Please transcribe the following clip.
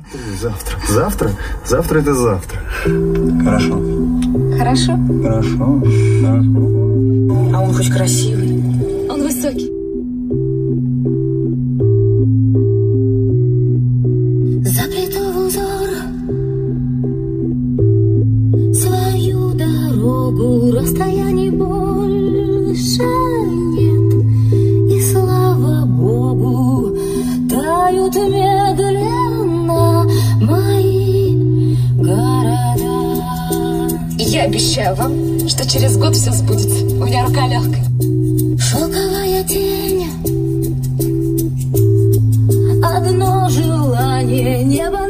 Завтра. Завтра? Завтра это завтра. Хорошо. Хорошо? Хорошо. А он хоть красивый? Он высокий. Заплету в узор свою дорогу, расстояний больше нет. И слава Богу, тают медленно мои города. Я обещаю вам, что через год все сбудется. У меня рука легкая. Шелковая тень, одно желание, небо